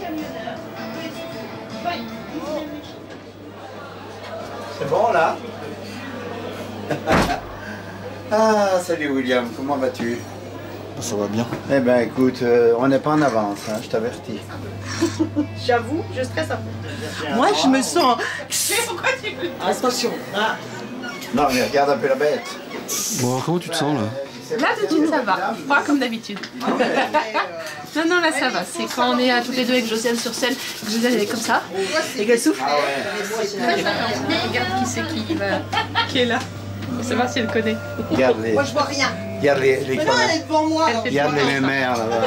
C'est bon là? Ah, salut William, comment vas-tu? Ça va bien. Eh ben écoute, on n'est pas en avance, hein, je t'avertis. J'avoue, je stresse un peu. Moi, je me sens... Pourquoi tu veux? Attention. Ah. Non mais regarde un peu la bête. Bon, comment tu te sens là? Là, tout de suite, ça va. Froid comme d'habitude. Non, non, là, ça va. C'est quand on est à toutes les deux avec Josiane sur scène, que Josiane elle est comme ça, et qu'elle souffle. Regarde qui c'est qui est là. On sait pas si elle connaît. Regarde les... Moi, je vois rien. Regarde les Mais non, elle est devant moi. regarde les mémères là-bas.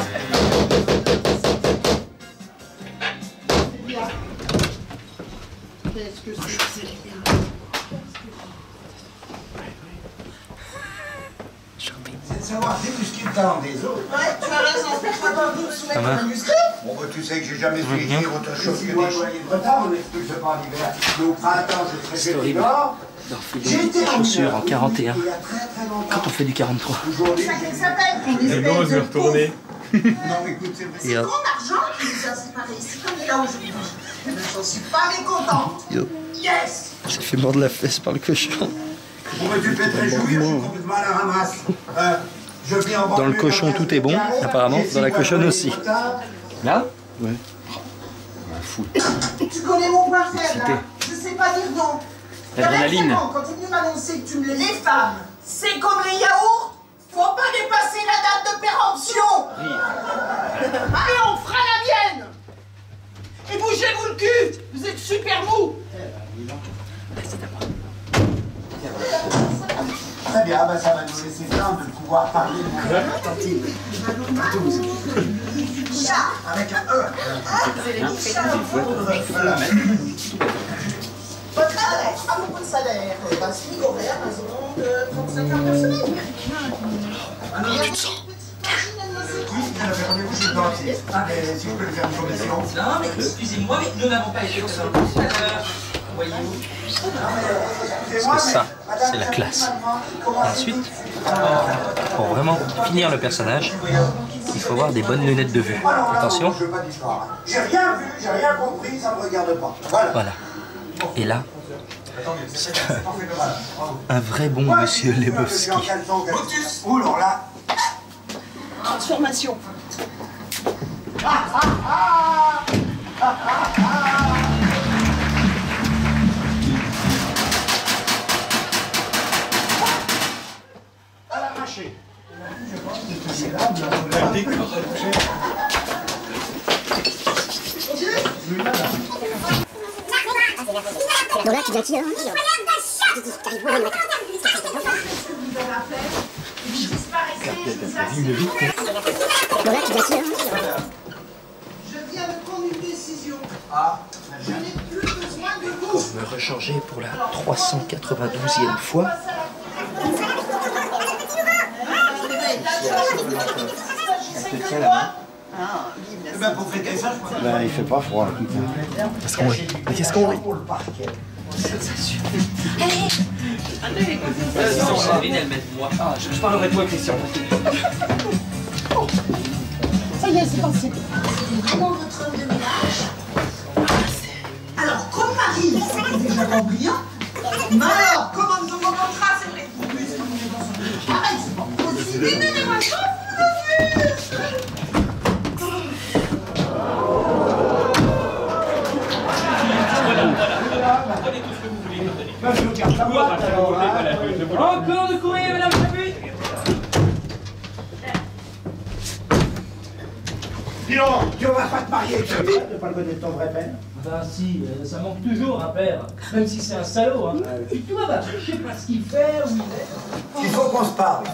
Qu'est-ce que c'est? C'est de savoir débusquer le talent des autres. Ouais, tu as raison. C'est pas toi qui soumettre un manuscrit. Bon bah tu sais que j'ai jamais su écrire autre chose que des joyeux de retard, on n'expulse pas l'hiver. Mais au printemps, je serai chez Nord. D'enfiler des chaussures en 41 quand on fait du 43. C'est ça qu'elle s'appelle. Une espèce de retourner. Non mais écoute, c'est vrai. Et hop. Ton argent qui nous a séparés. C'est comme il est là aujourd'hui. Mais j'en suis pas mécontente. Yo. Yes. J'ai fait mordre la fesse par le cochon. Bon bah tu peux te réjouir, je suis complètement à la ramasse. Je vis en Dans le cochon, tout est bon, apparemment. Dans la cochonne aussi. Là? Ouais. Tu connais mon point faible, là. Je sais pas dire non. L'adrénaline. Quand tu es venu m'annoncer que tu me les femmes, c'est comme les yaourts, faut pas dépasser la date de péremption. Allez, on fera la mienne. Et bougez-vous le cul, vous êtes super mou. Très bien, bah, ça va nous laisser le temps de pouvoir parler de mon avec un E. Votre adresse, à propos de salaire, SMIC horaire, raison de 35 heures par semaine. Comment tu te sens? Elle avait rendez-vous chez le dentiste. Et si vous pouvez le faire une commission. Non, mais excusez-moi, mais nous n'avons pas été au salon tout à l'heure. Voyez-vous. Parce que ça, c'est la classe. Ensuite, pour vraiment finir le personnage, il faut avoir des bonnes lunettes de vue. Attention. Je veux pas d'histoire. J'ai rien vu, j'ai rien compris, ça me regarde pas. Voilà. Et là, c'est un vrai bon monsieur Lebowski. Ouh là. Transformation. À l'arraché. Donc là, tu viens qui, hein? Donc là, tu viens qui, hein? Je viens de prendre une décision. Je n'ai plus besoin de vous. Pour me rechanger pour la 392e fois. Pour fêter ça, je crois. Ben, il fait pas froid. Qu'est-ce qu'on rit? Mais qu'est-ce qu'on rit? Je parlerai de toi, Christian. Ça y est, c'est passé. Vraiment votre homme de ménage? Alors, comme Marie, c'était déjà brillant. Mais alors, comment de mon contrat, c'est vrai? En plus, comme on est dans son... Arrête, c'est pas possible. Mais moi, Encore de courrier, madame Chapuis. Dis donc, tu vas pas te marier, tu sais, de pas le connaître ton vrai père. Ben si, ça manque toujours un père, même si c'est un salaud. Hein. Tu vois, je sais pas ce qu'il fait, où il est. Il faut qu'on se parle.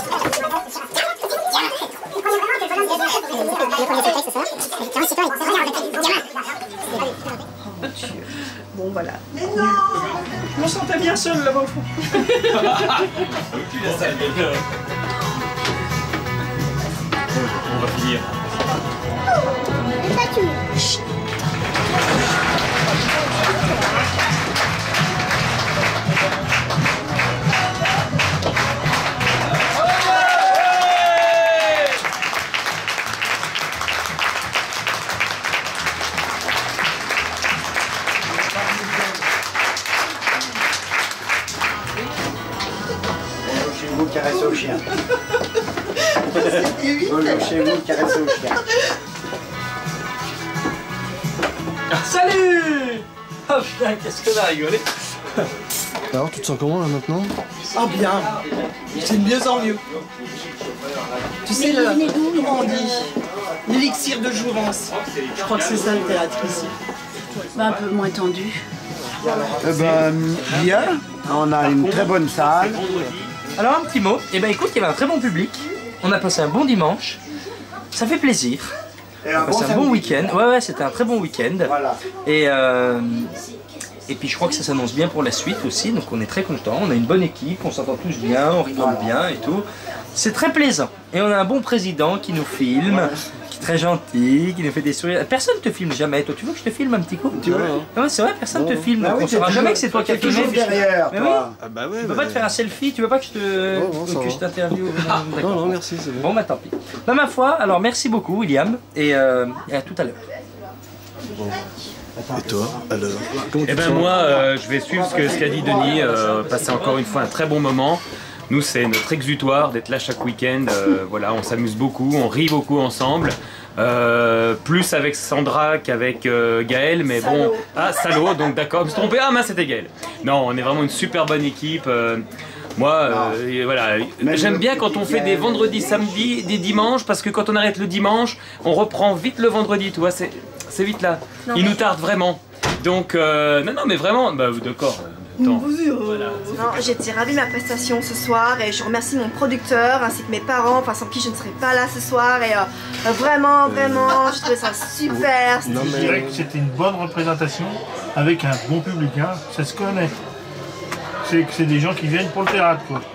Bon, voilà. mais non. Je me sentais bien seule là-bas au fond. On va finir. vous, caressez au chien. Dodo chez vous, caressez au chien. Salut! Oh putain, qu'est-ce qu'on a rigolé! Alors, tu te sens comment là maintenant? Ah bien, c'est de mieux en mieux. Tu sais, comment on dit, l'élixir de jouvence. Je crois que c'est ça le théâtre ici. Bah, un peu moins tendu. Eh ben, bien. On a une très bonne salle. Alors un petit mot, eh ben écoute, il y avait un très bon public. On a passé un bon dimanche. Ça fait plaisir. On a passé un bon week-end. Ouais, c'était un très bon week-end. Voilà. Et puis je crois que ça s'annonce bien pour la suite aussi, donc on est très contents. On a une bonne équipe, on s'entend tous bien, on rigole bien et tout. C'est très plaisant. Et on a un bon président qui nous filme, qui est très gentil, qui nous fait des sourires. Personne ne te filme jamais. Toi, tu veux que je te filme un petit coup? Tu veux? Ouais, c'est vrai, personne ne te filme. Donc on ne saura jamais que c'est toi qui as filmé. Derrière, mais oui. Ah bah ouais. Tu peux pas te faire un selfie, tu veux pas que je t'interviewe? Non, non, merci, c'est bon. Bon, bah tant pis. Bah ma foi, alors merci beaucoup William, et à tout à l'heure. Et toi, alors? Eh ben moi, je vais suivre ce qu'a dit Denis, passer encore une fois un très bon moment. Nous, c'est notre exutoire d'être là chaque week-end. Voilà, on s'amuse beaucoup, on rit beaucoup ensemble. Plus avec Sandra qu'avec Gaël, mais bon... Ah, salaud, donc d'accord, je me suis trompé, ah mince, c'était Gaël. Non, on est vraiment une super bonne équipe. Moi, voilà, j'aime bien quand on fait des vendredis, samedis, des dimanches, parce que quand on arrête le dimanche, on reprend vite le vendredi, tu vois, c'est vite là. Il nous tarde vraiment. Donc, non, mais vraiment, bah d'accord. Voilà. Non, j'étais ravie de ma prestation ce soir et je remercie mon producteur ainsi que mes parents, enfin sans qui je ne serais pas là ce soir et vraiment, je trouvais ça super. Je dirais que c'était une bonne représentation avec un bon public, hein. Ça se connaît. C'est des gens qui viennent pour le théâtre, quoi.